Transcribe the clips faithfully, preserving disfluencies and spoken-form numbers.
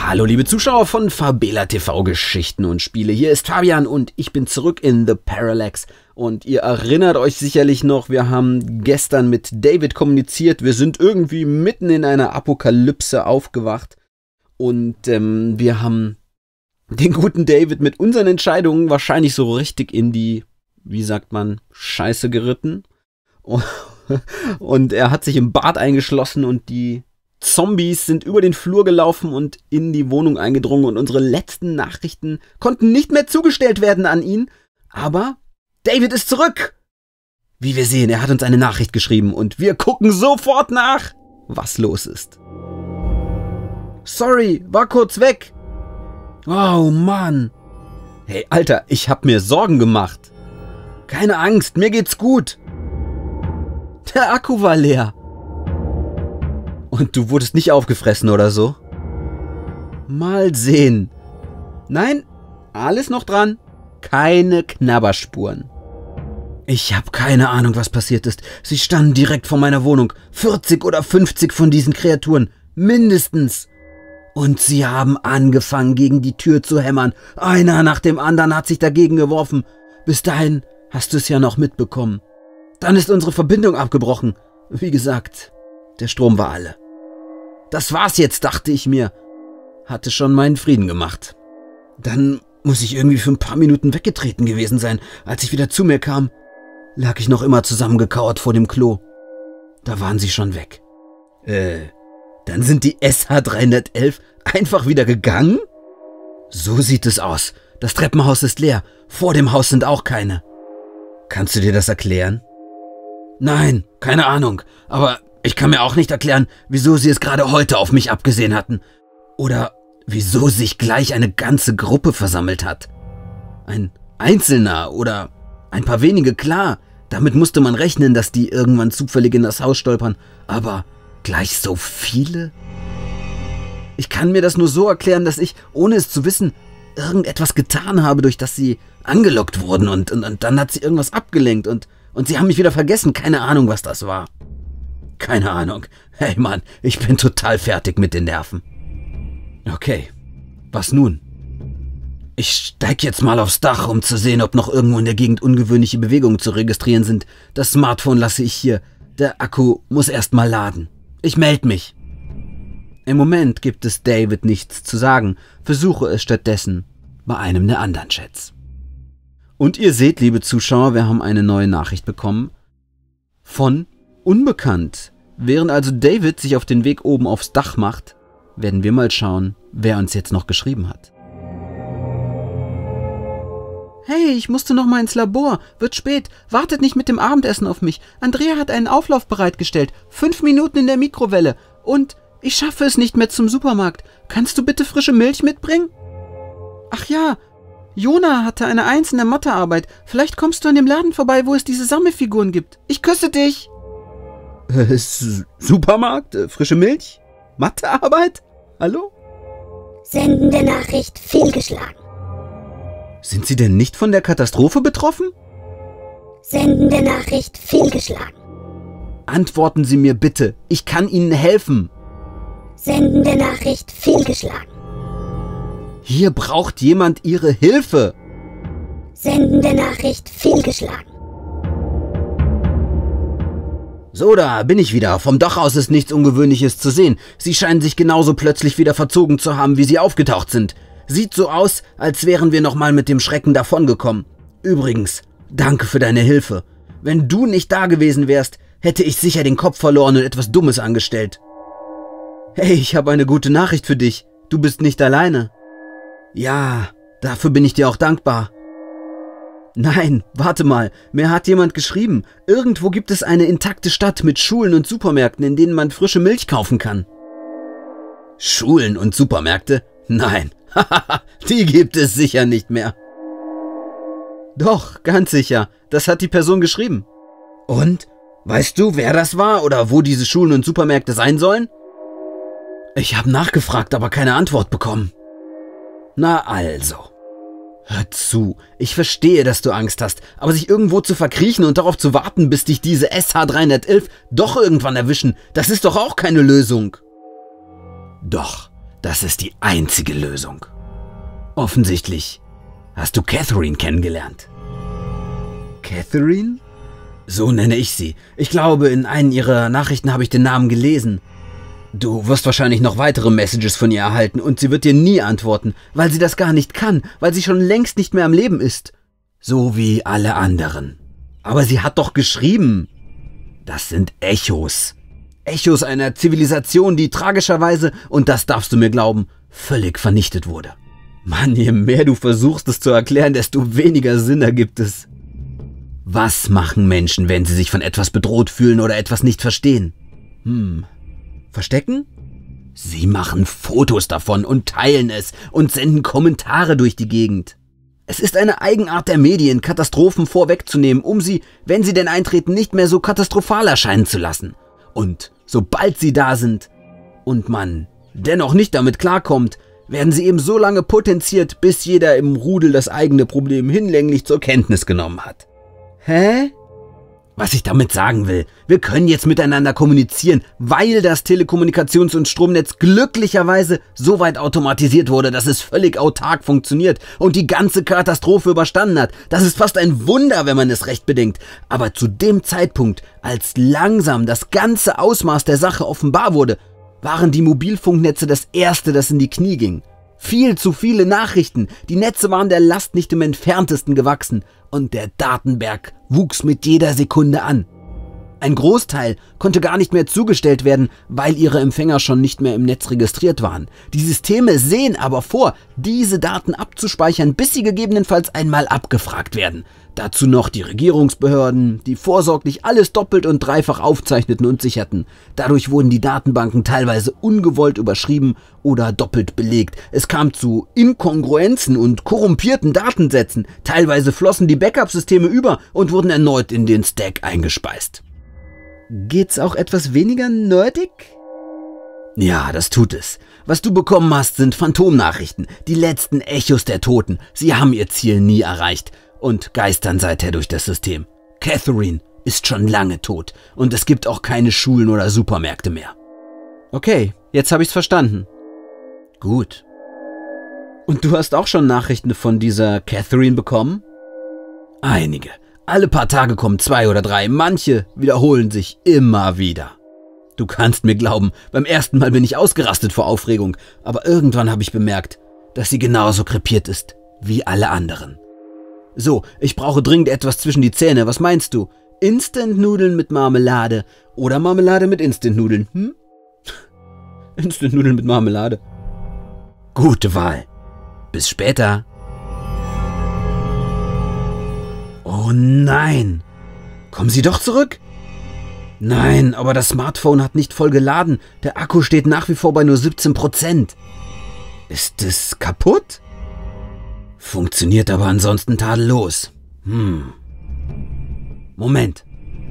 Hallo liebe Zuschauer von Fabela T V Geschichten und Spiele, hier ist Fabian und ich bin zurück in The Parallax und ihr erinnert euch sicherlich noch, wir haben gestern mit David kommuniziert, wir sind irgendwie mitten in einer Apokalypse aufgewacht und ähm, wir haben den guten David mit unseren Entscheidungen wahrscheinlich so richtig in die, wie sagt man, Scheiße geritten und er hat sich im Bad eingeschlossen und die Zombies sind über den Flur gelaufen und in die Wohnung eingedrungen und unsere letzten Nachrichten konnten nicht mehr zugestellt werden an ihn. Aber David ist zurück! Wie wir sehen, er hat uns eine Nachricht geschrieben und wir gucken sofort nach, was los ist. Sorry, war kurz weg. Oh Mann. Hey, Alter, ich hab mir Sorgen gemacht. Keine Angst, mir geht's gut. Der Akku war leer. Und du wurdest nicht aufgefressen oder so? Mal sehen. Nein, alles noch dran. Keine Knabberspuren. Ich habe keine Ahnung, was passiert ist. Sie standen direkt vor meiner Wohnung. vierzig oder fünfzig von diesen Kreaturen. Mindestens. Und sie haben angefangen, gegen die Tür zu hämmern. Einer nach dem anderen hat sich dagegen geworfen. Bis dahin hast du es ja noch mitbekommen. Dann ist unsere Verbindung abgebrochen. Wie gesagt, der Strom war alle. Das war's jetzt, dachte ich mir. Hatte schon meinen Frieden gemacht. Dann muss ich irgendwie für ein paar Minuten weggetreten gewesen sein. Als ich wieder zu mir kam, lag ich noch immer zusammengekauert vor dem Klo. Da waren sie schon weg. Äh, dann sind die S H dreihundertelf einfach wieder gegangen? So sieht es aus. Das Treppenhaus ist leer. Vor dem Haus sind auch keine. Kannst du dir das erklären? Nein, keine Ahnung. Aber ich kann mir auch nicht erklären, wieso sie es gerade heute auf mich abgesehen hatten. Oder wieso sich gleich eine ganze Gruppe versammelt hat. Ein Einzelner oder ein paar wenige, klar. Damit musste man rechnen, dass die irgendwann zufällig in das Haus stolpern. Aber gleich so viele? Ich kann mir das nur so erklären, dass ich, ohne es zu wissen, irgendetwas getan habe, durch das sie angelockt wurden. Und, und, und dann hat sie irgendwas abgelenkt und, und sie haben mich wieder vergessen. Keine Ahnung, was das war. Keine Ahnung. Hey Mann, ich bin total fertig mit den Nerven. Okay, was nun? Ich steig jetzt mal aufs Dach, um zu sehen, ob noch irgendwo in der Gegend ungewöhnliche Bewegungen zu registrieren sind. Das Smartphone lasse ich hier. Der Akku muss erst mal laden. Ich melde mich. Im Moment gibt es David nichts zu sagen. Versuche es stattdessen bei einem der anderen Chats. Und ihr seht, liebe Zuschauer, wir haben eine neue Nachricht bekommen von Unbekannt. Während also David sich auf den Weg oben aufs Dach macht, werden wir mal schauen, wer uns jetzt noch geschrieben hat. Hey, ich musste noch mal ins Labor. Wird spät. Wartet nicht mit dem Abendessen auf mich. Andrea hat einen Auflauf bereitgestellt. Fünf Minuten in der Mikrowelle. Und ich schaffe es nicht mehr zum Supermarkt. Kannst du bitte frische Milch mitbringen? Ach ja, Jona hatte eine Eins in der Mathearbeit. Vielleicht kommst du an dem Laden vorbei, wo es diese Sammelfiguren gibt. Ich küsse dich. Äh, Supermarkt? Äh, frische Milch? Mathearbeit? Hallo? Senden der Nachricht fehlgeschlagen. Sind Sie denn nicht von der Katastrophe betroffen? Senden der Nachricht fehlgeschlagen. Antworten Sie mir bitte. Ich kann Ihnen helfen. Senden der Nachricht fehlgeschlagen. Hier braucht jemand Ihre Hilfe. Senden der Nachricht fehlgeschlagen. So, da bin ich wieder. Vom Dach aus ist nichts Ungewöhnliches zu sehen. Sie scheinen sich genauso plötzlich wieder verzogen zu haben, wie sie aufgetaucht sind. Sieht so aus, als wären wir nochmal mit dem Schrecken davongekommen. Übrigens, danke für deine Hilfe. Wenn du nicht da gewesen wärst, hätte ich sicher den Kopf verloren und etwas Dummes angestellt. Hey, ich habe eine gute Nachricht für dich. Du bist nicht alleine. Ja, dafür bin ich dir auch dankbar. Nein, warte mal, mir hat jemand geschrieben, irgendwo gibt es eine intakte Stadt mit Schulen und Supermärkten, in denen man frische Milch kaufen kann. Schulen und Supermärkte? Nein, haha, die gibt es sicher nicht mehr. Doch, ganz sicher, das hat die Person geschrieben. Und? Weißt du, wer das war oder wo diese Schulen und Supermärkte sein sollen? Ich habe nachgefragt, aber keine Antwort bekommen. Na also. Hör zu, ich verstehe, dass du Angst hast, aber sich irgendwo zu verkriechen und darauf zu warten, bis dich diese S H dreihundertelf doch irgendwann erwischen, das ist doch auch keine Lösung. Doch, Das ist die einzige Lösung. Offensichtlich hast du Catherine kennengelernt. Catherine? So nenne ich sie. Ich glaube, in einen ihrer Nachrichten habe ich den Namen gelesen. Du wirst wahrscheinlich noch weitere Messages von ihr erhalten und sie wird dir nie antworten, weil sie das gar nicht kann, weil sie schon längst nicht mehr am Leben ist. So wie alle anderen. Aber sie hat doch geschrieben. Das sind Echos. Echos einer Zivilisation, die tragischerweise, und das darfst du mir glauben, völlig vernichtet wurde. Mann, je mehr du versuchst es zu erklären, desto weniger Sinn ergibt es. Was machen Menschen, wenn sie sich von etwas bedroht fühlen oder etwas nicht verstehen? Hm, verstecken? Sie machen Fotos davon und teilen es und senden Kommentare durch die Gegend. Es ist eine Eigenart der Medien, Katastrophen vorwegzunehmen, um sie, wenn sie denn eintreten, nicht mehr so katastrophal erscheinen zu lassen. Und sobald sie da sind und man dennoch nicht damit klarkommt, werden sie eben so lange potenziert, bis jeder im Rudel das eigene Problem hinlänglich zur Kenntnis genommen hat. Hä? Was ich damit sagen will, wir können jetzt miteinander kommunizieren, weil das Telekommunikations- und Stromnetz glücklicherweise so weit automatisiert wurde, dass es völlig autark funktioniert und die ganze Katastrophe überstanden hat. Das ist fast ein Wunder, wenn man es recht bedenkt. Aber zu dem Zeitpunkt, als langsam das ganze Ausmaß der Sache offenbar wurde, waren die Mobilfunknetze das erste, das in die Knie ging. Viel zu viele Nachrichten, die Netze waren der Last nicht im entferntesten gewachsen und der Datenberg wuchs mit jeder Sekunde an. Ein Großteil konnte gar nicht mehr zugestellt werden, weil ihre Empfänger schon nicht mehr im Netz registriert waren. Die Systeme sehen aber vor, diese Daten abzuspeichern, bis sie gegebenenfalls einmal abgefragt werden. Dazu noch die Regierungsbehörden, die vorsorglich alles doppelt und dreifach aufzeichneten und sicherten. Dadurch wurden die Datenbanken teilweise ungewollt überschrieben oder doppelt belegt. Es kam zu Inkongruenzen und korrumpierten Datensätzen. Teilweise flossen die Backup-Systeme über und wurden erneut in den Stack eingespeist. Geht's auch etwas weniger nerdig? Ja, das tut es. Was du bekommen hast, sind Phantomnachrichten, die letzten Echos der Toten. Sie haben ihr Ziel nie erreicht und geistern seither durch das System. Catherine ist schon lange tot und es gibt auch keine Schulen oder Supermärkte mehr. Okay, jetzt habe ich's verstanden. Gut. Und du hast auch schon Nachrichten von dieser Catherine bekommen? Einige. Alle paar Tage kommen zwei oder drei, manche wiederholen sich immer wieder. Du kannst mir glauben, beim ersten Mal bin ich ausgerastet vor Aufregung, aber irgendwann habe ich bemerkt, dass sie genauso krepiert ist wie alle anderen. So, ich brauche dringend etwas zwischen die Zähne, was meinst du? Instant-Nudeln mit Marmelade oder Marmelade mit Instant-Nudeln, hm? Instant-Nudeln mit Marmelade. Gute Wahl. Bis später. Oh nein! Kommen Sie doch zurück? Nein, aber das Smartphone hat nicht voll geladen. Der Akku steht nach wie vor bei nur siebzehn Prozent. Ist es kaputt? Funktioniert aber ansonsten tadellos. Hm. Moment.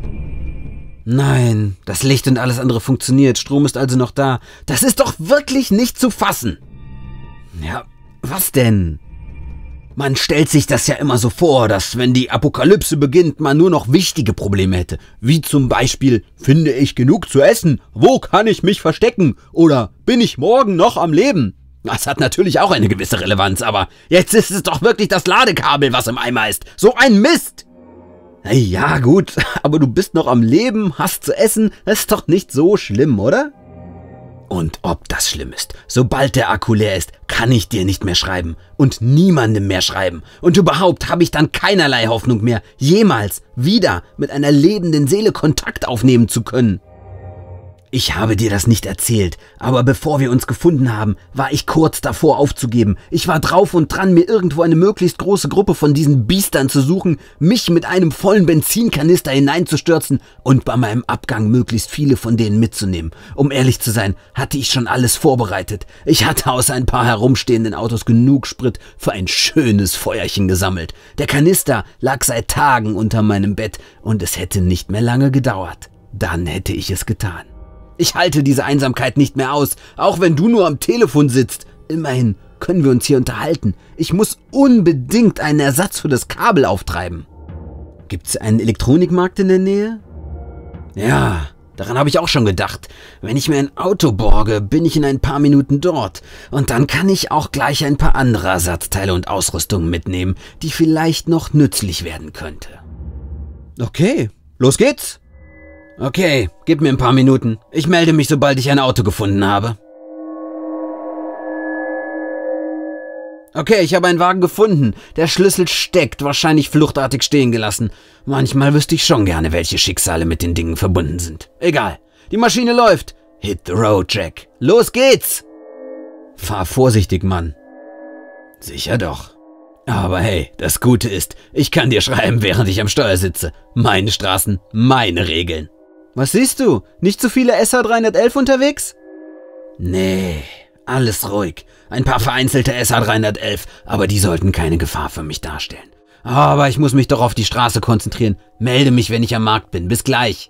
Nein, das Licht und alles andere funktioniert. Strom ist also noch da. Das ist doch wirklich nicht zu fassen. Ja, was denn? Man stellt sich das ja immer so vor, dass wenn die Apokalypse beginnt, man nur noch wichtige Probleme hätte. Wie zum Beispiel, finde ich genug zu essen? Wo kann ich mich verstecken? Oder bin ich morgen noch am Leben? Das hat natürlich auch eine gewisse Relevanz, aber jetzt ist es doch wirklich das Ladekabel, was im Eimer ist. So ein Mist! Ja gut, aber du bist noch am Leben, hast zu essen, das ist doch nicht so schlimm, oder? Und ob das schlimm ist, sobald der Akku leer ist, kann ich dir nicht mehr schreiben und niemandem mehr schreiben. Und überhaupt habe ich dann keinerlei Hoffnung mehr, jemals wieder mit einer lebenden Seele Kontakt aufnehmen zu können. Ich habe dir das nicht erzählt, aber bevor wir uns gefunden haben, war ich kurz davor aufzugeben. Ich war drauf und dran, mir irgendwo eine möglichst große Gruppe von diesen Biestern zu suchen, mich mit einem vollen Benzinkanister hineinzustürzen und bei meinem Abgang möglichst viele von denen mitzunehmen. Um ehrlich zu sein, hatte ich schon alles vorbereitet. Ich hatte aus ein paar herumstehenden Autos genug Sprit für ein schönes Feuerchen gesammelt. Der Kanister lag seit Tagen unter meinem Bett und es hätte nicht mehr lange gedauert. Dann hätte ich es getan. Ich halte diese Einsamkeit nicht mehr aus, auch wenn du nur am Telefon sitzt. Immerhin können wir uns hier unterhalten. Ich muss unbedingt einen Ersatz für das Kabel auftreiben. Gibt's einen Elektronikmarkt in der Nähe? Ja, Daran habe ich auch schon gedacht. Wenn ich mir ein Auto borge, bin ich in ein paar Minuten dort. Und dann kann ich auch gleich ein paar andere Ersatzteile und Ausrüstung mitnehmen, die vielleicht noch nützlich werden könnte. Okay, los geht's. Okay, gib mir ein paar Minuten. Ich melde mich, sobald ich ein Auto gefunden habe. Okay, ich habe einen Wagen gefunden. Der Schlüssel steckt, wahrscheinlich fluchtartig stehen gelassen. Manchmal wüsste ich schon gerne, welche Schicksale mit den Dingen verbunden sind. Egal, die Maschine läuft. Hit the road, Jack. Los geht's! Fahr vorsichtig, Mann. Sicher doch. Aber hey, das Gute ist, ich kann dir schreiben, während ich am Steuer sitze. Meine Straßen, meine Regeln. Was siehst du? Nicht zu viele S H dreihundertelf unterwegs? Nee, alles ruhig. Ein paar vereinzelte S H dreihundertelf, aber die sollten keine Gefahr für mich darstellen. Aber ich muss mich doch auf die Straße konzentrieren. Melde mich, wenn ich am Markt bin. Bis gleich.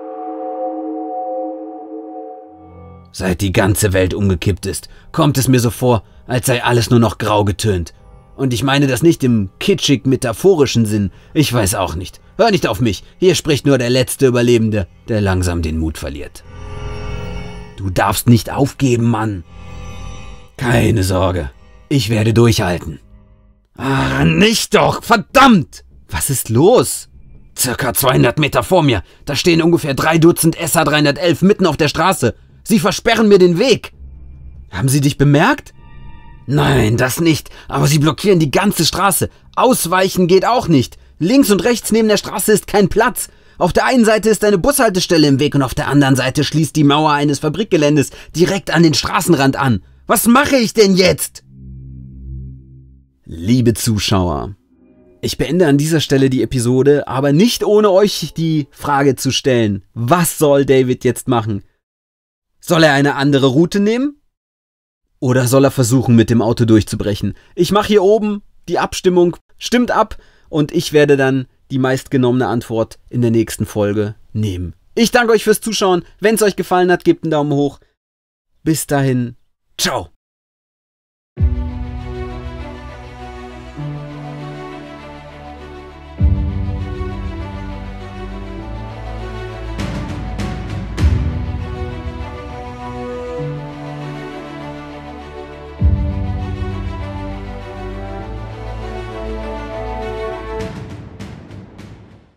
Seit die ganze Welt umgekippt ist, kommt es mir so vor, als sei alles nur noch grau getönt. Und ich meine das nicht im kitschig-metaphorischen Sinn. Ich weiß auch nicht. Hör nicht auf mich. Hier spricht nur der letzte Überlebende, der langsam den Mut verliert. Du darfst nicht aufgeben, Mann. Keine Sorge. Ich werde durchhalten. Ah, nicht doch! Verdammt! Was ist los? Circa zweihundert Meter vor mir. Da stehen ungefähr drei Dutzend S H dreihundertelf mitten auf der Straße. Sie versperren mir den Weg. Haben sie dich bemerkt? Nein, das nicht. Aber sie blockieren die ganze Straße. Ausweichen geht auch nicht. Links und rechts neben der Straße ist kein Platz. Auf der einen Seite ist eine Bushaltestelle im Weg und auf der anderen Seite schließt die Mauer eines Fabrikgeländes direkt an den Straßenrand an. Was mache ich denn jetzt? Liebe Zuschauer, ich beende an dieser Stelle die Episode, aber nicht ohne euch die Frage zu stellen. Was soll David jetzt machen? Soll er eine andere Route nehmen? Oder soll er versuchen, mit dem Auto durchzubrechen? Ich mache hier oben die Abstimmung, stimmt ab und ich werde dann die meistgenommene Antwort in der nächsten Folge nehmen. Ich danke euch fürs Zuschauen. Wenn es euch gefallen hat, gebt einen Daumen hoch. Bis dahin, ciao.